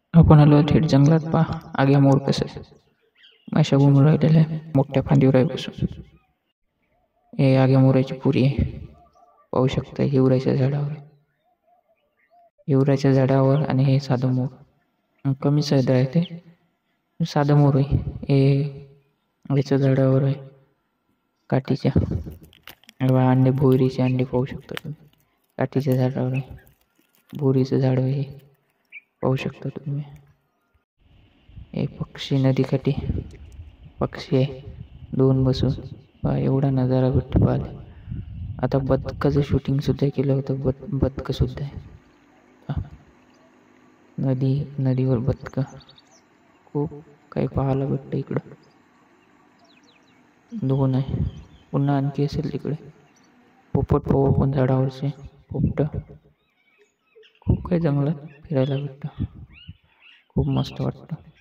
आपण आलो थेट जंगलात. आग्या मोर कसं अशा घुमून राहिलेल्या मोठ्या फांदीवर आहे बसून. हे आग्या मोराची पुरी आहे. पाहू शकता हिवऱ्याच्या झाडावर. हिवऱ्याच्या झाडावर आणि हे साधं मोर. कमी सैद आहे ते साधं मोर आहे. हे याच्या झाडावर आहे काठीच्या. अंडे भोयरीचे अंडे पाहू शकता तुम्ही. काठीच्या झाडावर आहे. बोरीचं झाड आहे पाहू शकता तुम्ही. हे पक्षी नदीकाठी पक्षी आहे दोन बसून. एवढा नजारा भेटतो पाहायला. आता बदकाचं शूटिंग सुद्धा केलं होतं. बदकं सुद्धा आहे. नदीवर बदकं खूप काही पाहायला भेटतं इकडं. दोन आहे. पुन्हा आणखी असेल तिकडे. पोपट पाहू पण झाडावरचे पोपट. खूप काही जंगलात फिरायला भेटतं. खूप मस्त वाटतं.